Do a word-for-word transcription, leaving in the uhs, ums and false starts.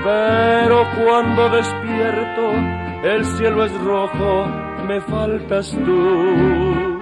pero cuando despierto el cielo es rojo, me faltas tú.